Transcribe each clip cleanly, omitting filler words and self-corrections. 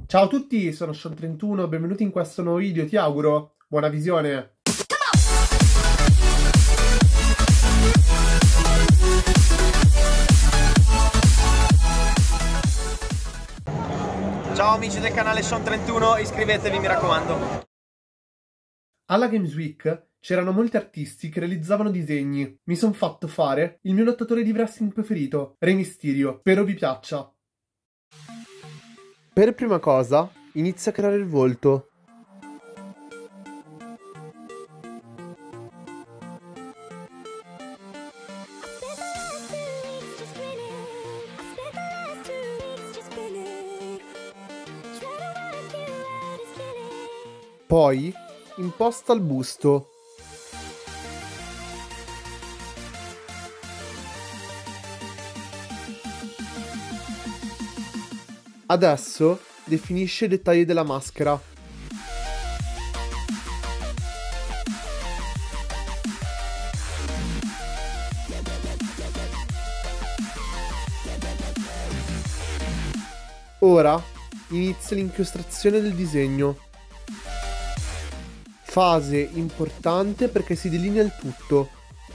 Ciao a tutti, sono Sean31, benvenuti in questo nuovo video, ti auguro buona visione. Ciao amici del canale Sean31, iscrivetevi mi raccomando. Alla Games Week c'erano molti artisti che realizzavano disegni. Mi son fatto fare il mio lottatore di wrestling preferito, Re Mysterio. Spero vi piaccia. Per prima cosa, inizia a creare il volto. Poi imposta il busto. Adesso definisce i dettagli della maschera. Ora inizia l'inchiostrazione del disegno. Fase importante perché si delinea il tutto.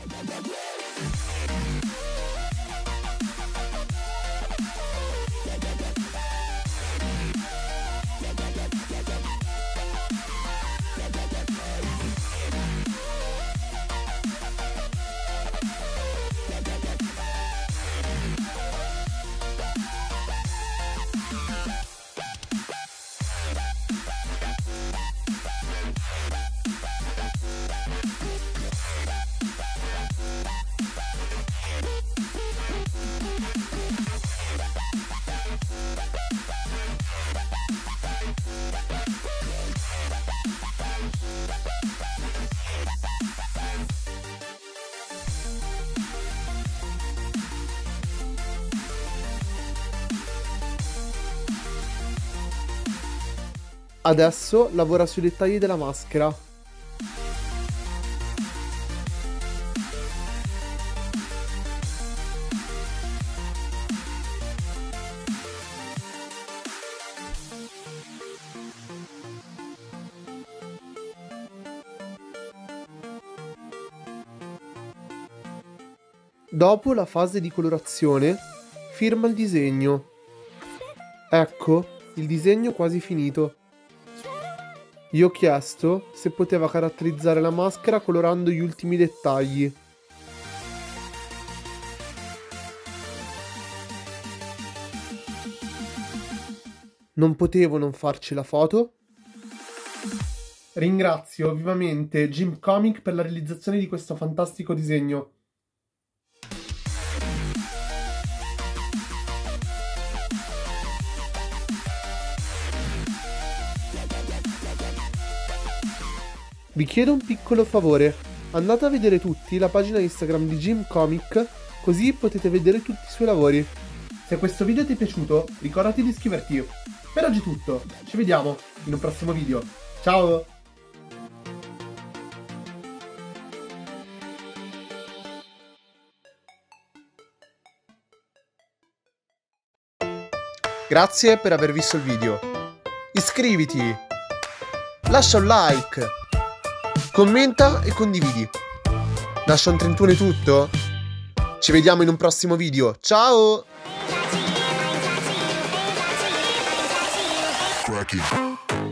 Adesso lavora sui dettagli della maschera. Dopo la fase di colorazione, firma il disegno. Ecco, il disegno quasi finito. Gli ho chiesto se poteva caratterizzare la maschera colorando gli ultimi dettagli. Non potevo non farci la foto. Ringrazio vivamente Jim Comic per la realizzazione di questo fantastico disegno. Vi chiedo un piccolo favore, andate a vedere tutti la pagina Instagram di Jim Comic, così potete vedere tutti i suoi lavori. Se questo video ti è piaciuto, ricordati di iscriverti. Per oggi è tutto, ci vediamo in un prossimo video. Ciao! Grazie per aver visto il video. Iscriviti, lascia un like, commenta e condividi. Da Sean31 è tutto. Ci vediamo in un prossimo video. Ciao! Cracky.